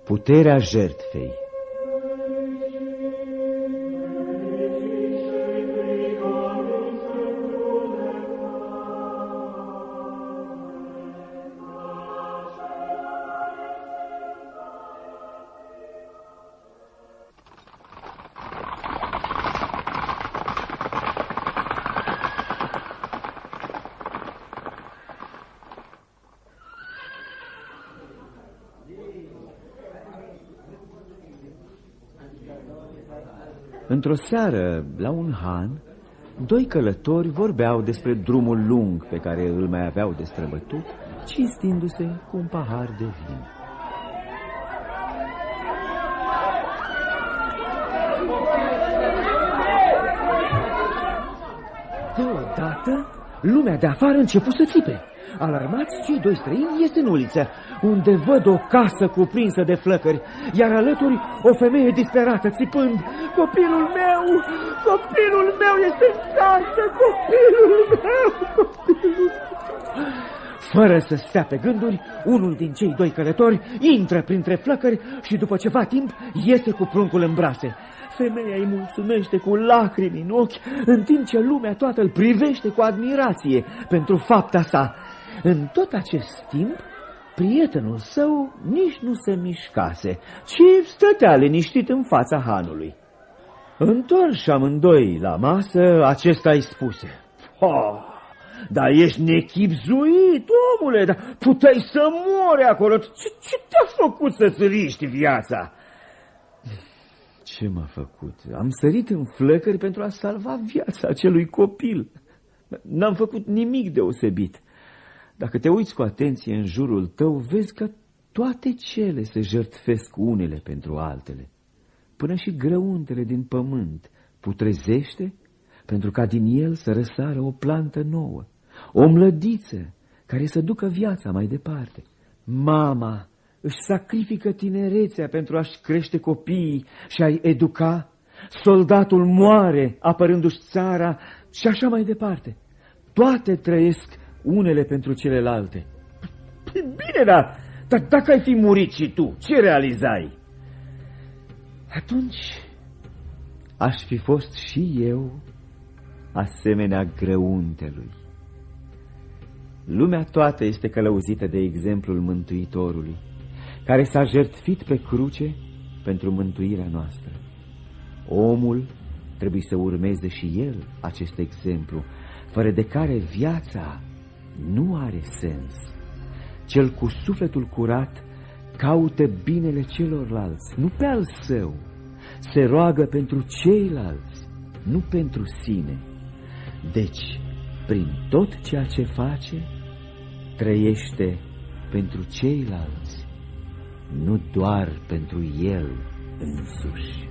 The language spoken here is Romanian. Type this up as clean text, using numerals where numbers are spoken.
Puterea jertfei. Într-o seară, la un han, doi călători vorbeau despre drumul lung pe care îl mai aveau de străbătut, cinstindu-se cu un pahar de vin. Deodată, lumea de afară a început să țipe. Alarmați, cei doi străini ies în uliță, unde văd o casă cuprinsă de flăcări, iar alături o femeie disperată, țipând: Copilul meu este în casă, copilul meu. Fără să stea pe gânduri, unul din cei doi călători intră printre flăcări și după ceva timp iese cu pruncul în brațe. Femeia îi mulțumește cu lacrimi în ochi, în timp ce lumea toată îl privește cu admirație pentru fapta sa. În tot acest timp, prietenul său nici nu se mișcase, ci stătea liniștit în fața hanului. Întorși amândoi la masă, acesta îi spuse: dar ești nechibzuit, omule, dar puteai să mori acolo. Ce te-a făcut să-ți riști viața? Ce m-a făcut? Am sărit în flăcări pentru a salva viața acelui copil. N-am făcut nimic deosebit. Dacă te uiți cu atenție în jurul tău, vezi că toate cele se jertfesc unele pentru altele. Până și grăuntele din pământ putrezește pentru ca din el să răsară o plantă nouă, o mlădiță care să ducă viața mai departe. Mama își sacrifică tinerețea pentru a-și crește copiii și a-i educa, soldatul moare apărându-și țara și așa mai departe. Toate trăiesc unele pentru celelalte. Bine, dar dacă ai fi murit și tu, ce realizai? Atunci aș fi fost și eu asemenea grăuntelui. Lumea toată este călăuzită de exemplul Mântuitorului, care s-a jertfit pe cruce pentru mântuirea noastră. Omul trebuie să urmeze și el acest exemplu, fără de care viața nu are sens. Cel cu sufletul curat caută binele celorlalți, nu pe al său. Se roagă pentru ceilalți, nu pentru sine. Deci, prin tot ceea ce face, trăiește pentru ceilalți, nu doar pentru el însuși.